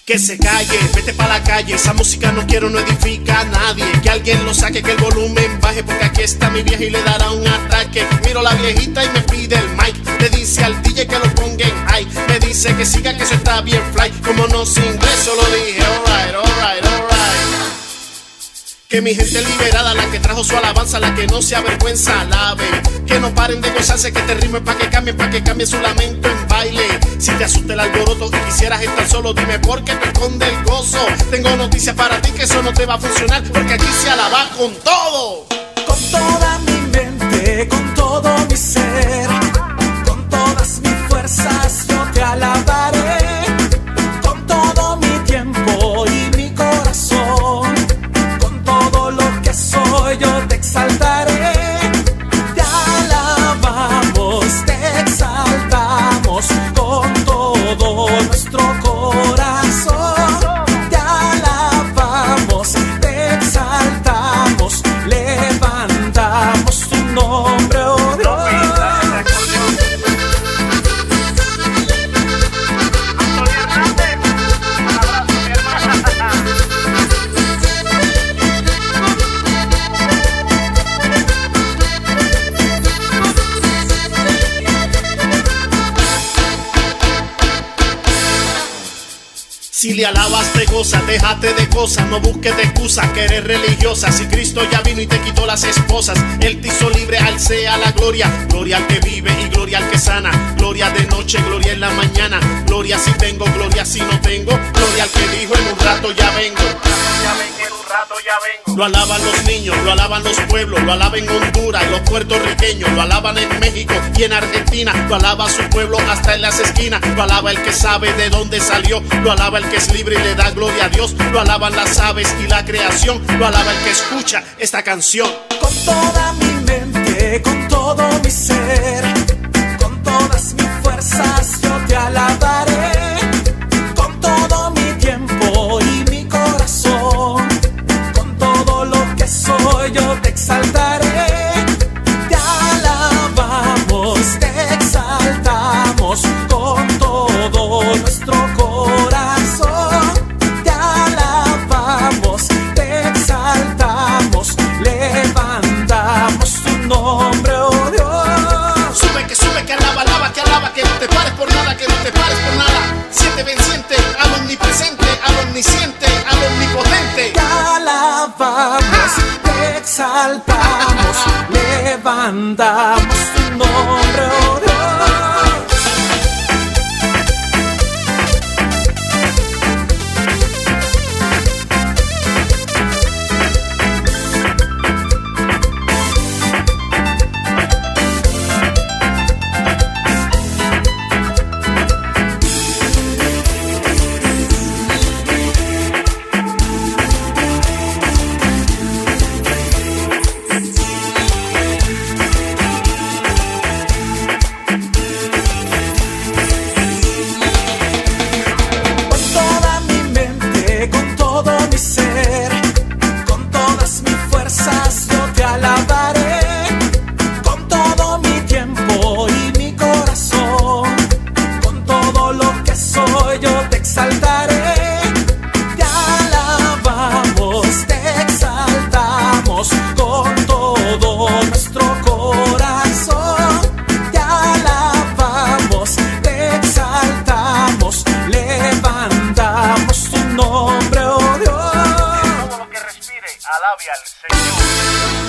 Que se calle, vete pa' la calle, esa música no quiero, no edifica a nadie. Que alguien lo saque, que el volumen baje, porque aquí está mi vieja y le dará un ataque. Miro a la viejita y me pide el mic, le dice al DJ que lo ponga en high. Me dice que siga, que eso está bien fly. Como no sé inglés, solo dije alright, alright, alright. Que mi gente liberada, la que trajo su alabanza, la que no se avergüenza, alabe. Que no paren de gozarse, que te rimen pa' que cambie su lamento en baile. Si te asusta el alboroto y quisieras estar solo, dime por qué te esconde el gozo. Tengo noticias para ti, que eso no te va a funcionar, porque aquí se alaba con todo. Con toda mi mente, con todo mi ser, con todas mis fuerzas yo te alabaré. Con todo mi tiempo y mi corazón, con todo lo que soy yo te exaltaré. Te alabamos, te exaltamos con todo nuestro corazón. Te alabamos, te exaltamos, levantamos tu nombre, oh Dios. Si le alabas te gozas, déjate de cosas, no busques de excusas, que eres religiosa. Si Cristo ya vino y te quitó las esposas, Él te hizo libre, al sea la gloria. Gloria al que vive y gloria al que sana, gloria de noche, gloria en la mañana. Gloria si tengo, gloria si no tengo, gloria al que dijo en un rato ya vengo. Lo alaban los niños, lo alaban los pueblos, lo alaban en Honduras y los puertorriqueños, lo alaban en México y en Argentina, lo alaba su pueblo hasta en las esquinas, lo alaba el que sabe de dónde salió, lo alaba el que es libre y le da gloria a Dios, lo alaban las aves y la creación, lo alaba el que escucha esta canción. Con toda mi mente, con todo mi ser, con todas mis fuerzas yo te alabaré. Con todo mi tiempo y mi corazón, con todo lo que soy yo te exaltaré. Te alabamos, te exaltamos con todo nuestro corazón. Te alabamos, te exaltamos, levantamos tu nombre, oh Dios. Sube, que alaba, que no te pares por nada, que no te pares por nada. Siente venciente, al omnipresente, al omnisciente, al omnipotente. Te alabamos, te exaltamos, levantamos tu nombre, oh Dios. Alabe al Señor.